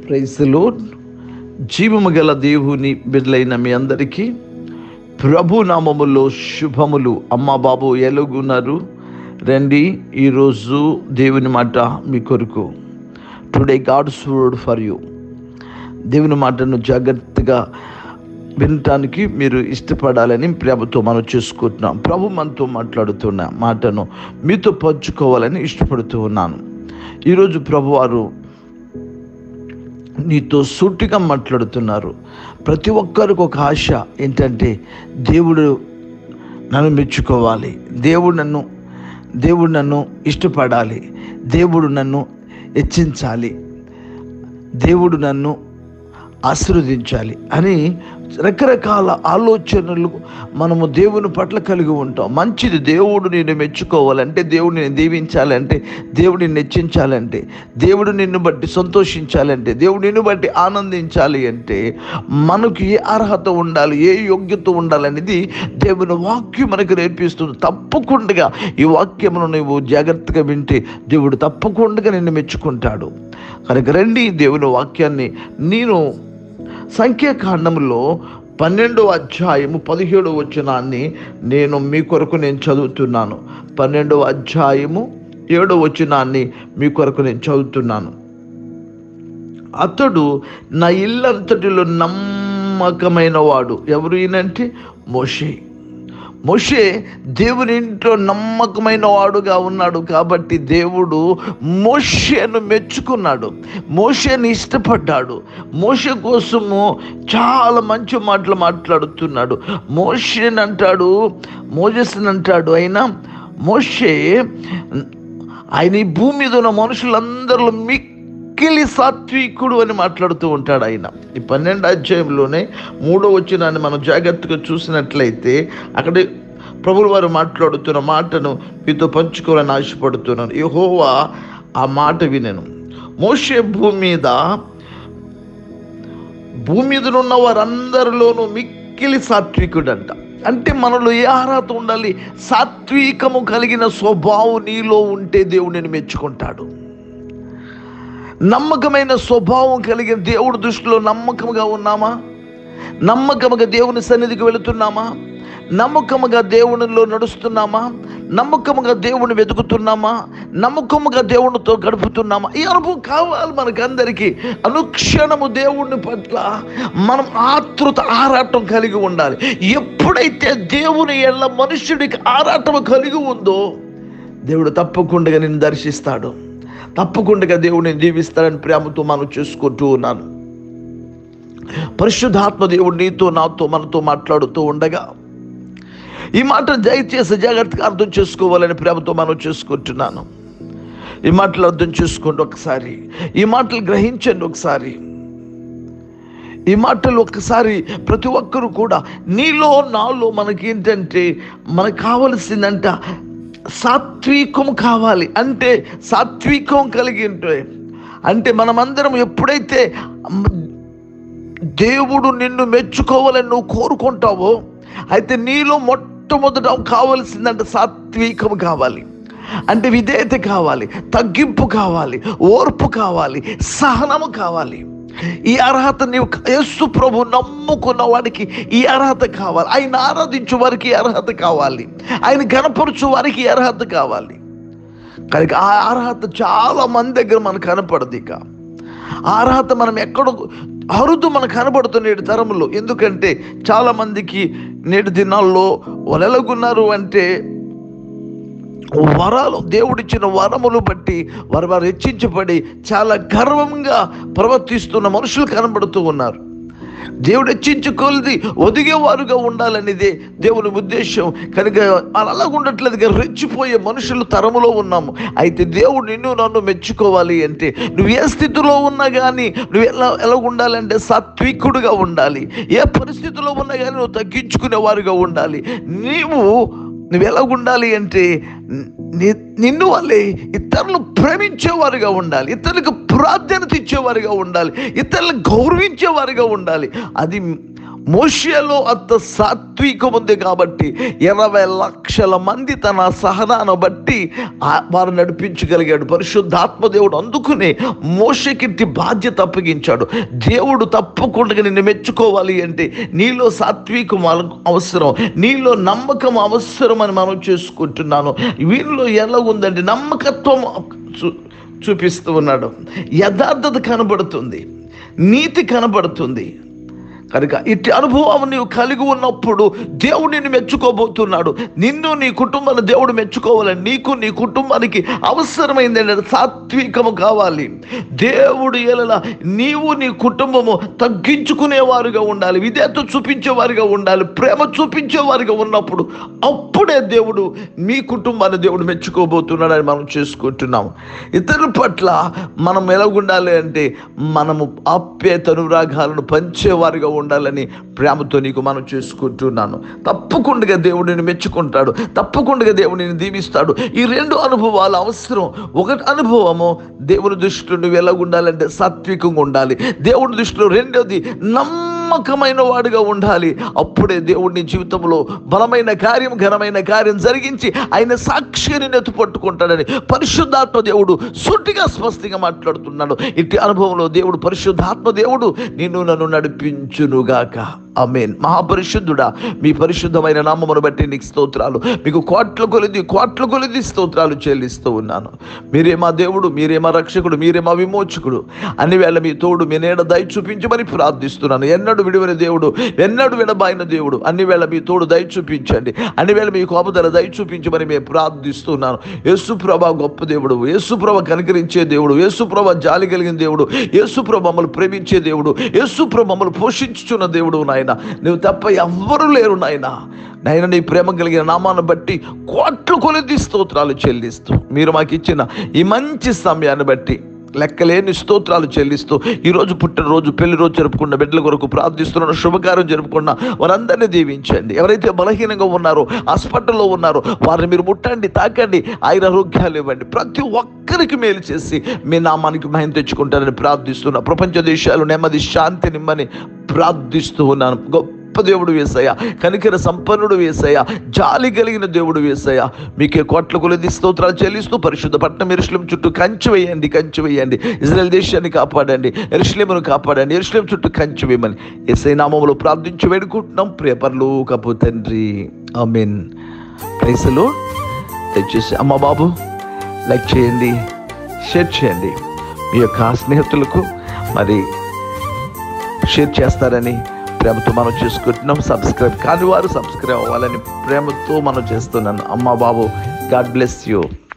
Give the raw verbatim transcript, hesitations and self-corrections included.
Praise the lord. జీవము గల దేవుని బిడ్డలైన మీ అందరికీ ప్రభు నామములో శుభములు. అమ్మ బాబు ఎలాగున్నారు? రండి, ఈరోజు దేవుని మాట మీ కొరకు. Today God's word for you. దేవుని మాటను జాగ్రత్తగా వినటానికి మీరు ఇష్టపడాలని ప్రభుతో మనం చేసుకుంటున్నాం. ప్రభు మనతో మాట్లాడుతున్న మాటను మీతో పంచుకోవాలని ఇష్టపడుతూ ఉన్నాను. ఈరోజు ప్రభు వారు నీతో సూటిగా మాట్లాడుతున్నారు. ప్రతి ఒక్కరికి ఒక ఆశ ఏంటంటే, దేవుడు నన్ను మెచ్చుకోవాలి, దేవుడు నన్ను దేవుడు నన్ను ఇష్టపడాలి, దేవుడు నన్ను హెచ్చించాలి, దేవుడు నన్ను ఆశీర్వదించాలి అని రకరకాల ఆలోచనలు మనము దేవుని పట్ల కలిగి ఉంటాం. మంచిది, దేవుడు నిన్ను మెచ్చుకోవాలంటే, దేవుడు నిన్ను దీవించాలంటే, దేవుడు నిన్ను హెచ్చించాలంటే, దేవుడు నిన్ను బట్టి సంతోషించాలంటే, దేవుడు నిన్ను బట్టి ఆనందించాలి అంటే మనకు ఏ అర్హత ఉండాలి, ఏ యోగ్యత ఉండాలనేది దేవుని వాక్యం మనకు నేర్పిస్తుంది. తప్పకుండా ఈ వాక్యమును నువ్వు జాగ్రత్తగా వింటే దేవుడు తప్పకుండా నిన్ను మెచ్చుకుంటాడు. కనుక రండి, దేవుని వాక్యాన్ని నేను సంఖ్యాకాండంలో పన్నెండవ అధ్యాయము పదిహేడవ వచనాన్ని నేను మీ కొరకు నేను చదువుతున్నాను. పన్నెండవ అధ్యాయము ఏడవ వచనాన్ని మీ కొరకు నేను చదువుతున్నాను. అతడు నా ఇల్లంతటిలో నమ్మకమైన వాడు. ఎవరు ఈయనంటే మోషే. మోషే దేవుని ఇంట్లో నమ్మకమైన వాడుగా ఉన్నాడు కాబట్టి దేవుడు మోషేను మెచ్చుకున్నాడు, మోషేను ఇష్టపడ్డాడు, మోషే కోసము చాలా మంచి మాటలు మాట్లాడుతున్నాడు. మోషేని అంటాడు, మోజెస్ని అంటాడు, అయినా మోషే ఆయన ఈ భూమి మీద ఉన్న మనుషులందరిలో మిక్కిలి సాత్వికుడు అని మాట్లాడుతూ ఉంటాడు ఆయన. ఈ పన్నెండు అధ్యాయంలోనే మూడో వచనాన్ని మనం జాగ్రత్తగా చూసినట్లయితే అక్కడ ప్రభువు వారు మాట్లాడుతున్న మాటను మీతో పంచుకోవాలని ఆశపడుతున్నాను. యెహోవా ఆ మాట వినెను. మోషే భూమి మీద భూమి మీద ఉన్న వారందరిలోనూ మిక్కిలి సాత్వికుడు అంట. అంటే మనలో ఏ అర్హత ఉండాలి? సాత్వికము కలిగిన స్వభావం నీలో ఉంటే దేవుడిని మెచ్చుకుంటాడు. నమ్మకమైన స్వభావం కలిగిన దేవుడి దృష్టిలో నమ్మకముగా ఉన్నామా? నమ్మకముగా దేవుని సన్నిధికి వెళుతున్నామా? నమ్మకముగా దేవునిలో నడుస్తున్నామా? నమ్మకముగా దేవుని వెతుకుతున్నామా? నమ్మకముగా దేవునితో గడుపుతున్నామా? ఈ అనుభవం కావాలి మనకందరికీ. అనుక్షణము దేవుని పట్ల మనం ఆతృత ఆరాటం కలిగి ఉండాలి. ఎప్పుడైతే దేవుని ఎల్ల మనుష్యుడికి ఆరాటం కలిగి ఉందో దేవుడు తప్పకుండా నిన్ను దర్శిస్తాడు, తప్పకుండా దేవుడిని దీవిస్తాడని ప్రేమతో మనం చేసుకుంటూ ఉన్నాను. పరిశుద్ధాత్మ దేవుడు నీతో నాతో మనతో మాట్లాడుతూ ఉండగా ఈ మాట దయచేసి జాగ్రత్తగా అర్థం చేసుకోవాలని ప్రేమతో మనం చేసుకుంటున్నాను. ఈ మాటలు అర్థం చేసుకోండి ఒకసారి, ఈ మాటలు గ్రహించండి ఒకసారి. ఈ మాటలు ఒక్కసారి ప్రతి ఒక్కరు కూడా నీలో నాలో మనకి ఏంటంటే మనకు కావలసిందంట సాత్వికం కావాలి. అంటే సాత్వికం కలిగి ఉంటే అంటే మనమందరం ఎప్పుడైతే దేవుడు నిన్ను మెచ్చుకోవాలని నువ్వు కోరుకుంటావో అయితే నీలో మొట్టమొదట కావాల్సిందంటే సాత్వికం కావాలి. అంటే విధేయత కావాలి, తగ్గింపు కావాలి, ఓర్పు కావాలి, సహనము కావాలి. ఈ అర్హత నీవు యేసు ప్రభు నమ్ముకున్న వాడికి ఈ అర్హత కావాలి. ఆయన ఆరాధించు వారికి అర్హత కావాలి, ఆయన గణపరచు వారికి అర్హత కావాలి. కనుక ఆ అర్హత చాలా మంది దగ్గర మనకు కనపడదు. ఇక ఆ అర్హత మనం ఎక్కడో అరుదు మనకు కనబడుతుంది నేటి తరంలో. ఎందుకంటే చాలా మందికి నేటి దినాల్లో వాళ్ళు ఎలాగున్నారు అంటే వరాలు, దేవుడిచ్చిన వరములు బట్టి వారు వారు హెచ్చించబడి చాలా గర్వంగా ప్రవర్తిస్తున్న మనుషులు కనబడుతూ ఉన్నారు. దేవుడు హెచ్చించుకోలేది ఒదిగేవారుగా ఉండాలనేదే దేవుని ఉద్దేశం. కనుక అలా ఉండట్లేదు, రెచ్చిపోయే మనుషులు తరములో ఉన్నాము. అయితే దేవుడు నిన్ను నన్ను మెచ్చుకోవాలి అంటే నువ్వు ఏ స్థితిలో ఉన్నా కానీ నువ్వు ఎలా ఎలా ఉండాలంటే సాత్వికుడుగా ఉండాలి. ఏ పరిస్థితిలో ఉన్నా కానీ నువ్వు తగ్గించుకునే వారుగా ఉండాలి. నీవు నువ్వు ఎలా ఉండాలి అంటే నిన్ను వల్లే ఇతరులు ప్రేమించేవారుగా ఉండాలి, ఇతరులకు ప్రాధాన్యత ఇచ్చేవారుగా ఉండాలి, ఇతరులను గౌరవించేవారుగా ఉండాలి. అది మోషేలో అంత సాత్వికం ఉంది కాబట్టి ఇరవై లక్షల మంది తన సహనాన్ని బట్టి వారు నడిపించగలిగాడు. పరిశుద్ధాత్మ దేవుడు అందుకునే మోషేకి బాధ్యత అప్పగించాడు. దేవుడు తప్పకుండా నిన్ను మెచ్చుకోవాలి అంటే నీలో సాత్వికం అవసరం, నీలో నమ్మకం అవసరం అని మనం చేసుకుంటున్నాను. వీళ్ళలో ఎలా ఉందంటే నమ్మకత్వం చూ చూపిస్తూ ఉన్నాడు, యథార్థత కనబడుతుంది, నీతి కనబడుతుంది. కనుక ఇట్టి అనుభవం నీవు కలిగి ఉన్నప్పుడు దేవుడు నిన్ను మెచ్చుకోబోతున్నాడు. నిన్ను నీ కుటుంబాన్ని దేవుడు మెచ్చుకోవాలని, నీకు నీ కుటుంబానికి అవసరమైంది ఏంటంటే సాత్వికము కావాలి. దేవుడు ఎలా నీవు నీ కుటుంబము తగ్గించుకునేవారుగా ఉండాలి, విధేయత చూపించేవారుగా ఉండాలి, ప్రేమ చూపించేవారుగా ఉన్నప్పుడు అప్పుడే దేవుడు మీ కుటుంబాన్ని దేవుడు మెచ్చుకోబోతున్నాడని మనం చేసుకుంటున్నాము. ఇతరుల పట్ల మనం ఎలాగుండాలి అంటే మనము ఆప్యాయత అనురాగాలను పంచేవారుగా ఉండాలని ప్రేమతో నీకు మనం చేసుకుంటున్నాను. తప్పకుండా దేవుడిని మెచ్చుకుంటాడు, తప్పకుండా దేవుడిని దీవిస్తాడు. ఈ రెండు అనుభవాలు అవసరం. ఒకటి అనుభవము దేవుని దృష్టిలో నువ్వు ఎలా ఉండాలంటే సాత్వికంగా ఉండాలి. దేవుని దృష్టిలో రెండోది నమ్మకమైన వాడుగా ఉండాలి. అప్పుడే దేవుడిని జీవితంలో బలమైన కార్యం, ఘనమైన కార్యం జరిగించి ఆయన సాక్షిని నెత్తు పట్టుకుంటాడని పరిశుద్ధాత్మ దేవుడు సూటిగా స్పష్టంగా మాట్లాడుతున్నాడు. ఇట్టి అనుభవంలో దేవుడు పరిశుద్ధాత్మ దేవుడు నిన్ను నన్ను నడిపించునుగాక. ఆమేన్. మహాపరిశుద్ధుడా, మీ పరిశుద్ధమైన నామమును బట్టి నీకు స్తోత్రాలు. మీకు కోట్ల కొలిది కోట్ల కొలిది స్తోత్రాలు చెల్లిస్తూ ఉన్నాను. మీరే మా దేవుడు, మీరే మా రక్షకుడు, మీరే మా విమోచకుడు. అన్ని వేళ మీ తోడు, మీ నీడ దయ చూపించమని ప్రార్థిస్తున్నాను. ఎన్నడూ విడివని దేవుడు, ఎన్నడూ విడబాయిన దేవుడు, అన్ని వేళ మీ తోడు దయ చూపించండి. అన్ని వేళ మీ కోపదల దయ చూపించమని మేము ప్రార్థిస్తున్నాను. యేసుప్రభ గొప్ప దేవుడు, యేసుప్రభ కనికరించే దేవుడు, యేసుప్రభ జాలి కలిగిన దేవుడు, యేసుప్రభ మమ్మల్ని ప్రేమించే దేవుడు, యేసుప్రభ మమ్మల్ని పోషించుచున్న దేవుడు. నాయన నువ్వు తప్ప ఎవ్వరూ లేరు నాయన. నాయన నీ ప్రేమ కలిగిన నామాన్ని బట్టి కోట్ల కొలది స్తోత్రాలు చెల్లిస్తూ, మీరు మాకు ఇచ్చిన ఈ మంచి సమయాన్ని బట్టి లెక్కలేని స్తోత్రాలు చెల్లిస్తూ, ఈరోజు పుట్టినరోజు, పెళ్లి రోజు జరుపుకున్న బిడ్డల కొరకు ప్రార్థిస్తున్న, శుభకార్యం జరుపుకున్న వారందరినీ దీవించండి. ఎవరైతే బలహీనంగా ఉన్నారో, హాస్పిటల్లో ఉన్నారో వారిని మీరు ముట్టండి, తాకండి, ఆయన ఆరోగ్యాలు ఇవ్వండి. ప్రతి ఒక్కరికి మేలు చేసి మీ నామానికి మహిమ తెచ్చుకుంటారని ప్రార్థిస్తున్నా. ప్రపంచ దేశాలు నెమ్మది, శాంతి నిమ్మని ప్రార్థిస్తూ ఉన్నాను. గొప్ప దేవుడు యేసయ్య, కనికర సంపన్నుడు యేసయ్య, జాలి కలిగిన దేవుడు యేసయ్య, మీకే కోట్ల కొలది స్తోత్రాలు చెల్లిస్తూ పరిశుద్ధ పట్టణం యెరూషలేము చుట్టూ కంచె వేయండి, కంచె వేయండి. ఇజ్రాయెల్ దేశాన్ని కాపాడండి, యెరూషలేమును కాపాడండి, యెరూషలేము చుట్టూ కంచె వేయమని యేసయ్య నామములో ప్రార్థించి వేడుకుంటున్నాం ప్రియ పరలోకపు తండ్రి. ఆమేన్. Praise the lord. దయచేసి అమ్మ బాబు లైక్ చేయండి, షేర్ చేయండి, మీ యొక్క స్నేహితులకు మరి షేర్ చేస్తారని ప్రేమతో మనం చేసుకుంటున్నాం. సబ్స్క్రైబ్ కాని వారు సబ్స్క్రైబ్ అవ్వాలని ప్రేమతో మనం చేస్తున్నాను. అమ్మా బాబు, గాడ్ బ్లెస్ యూ.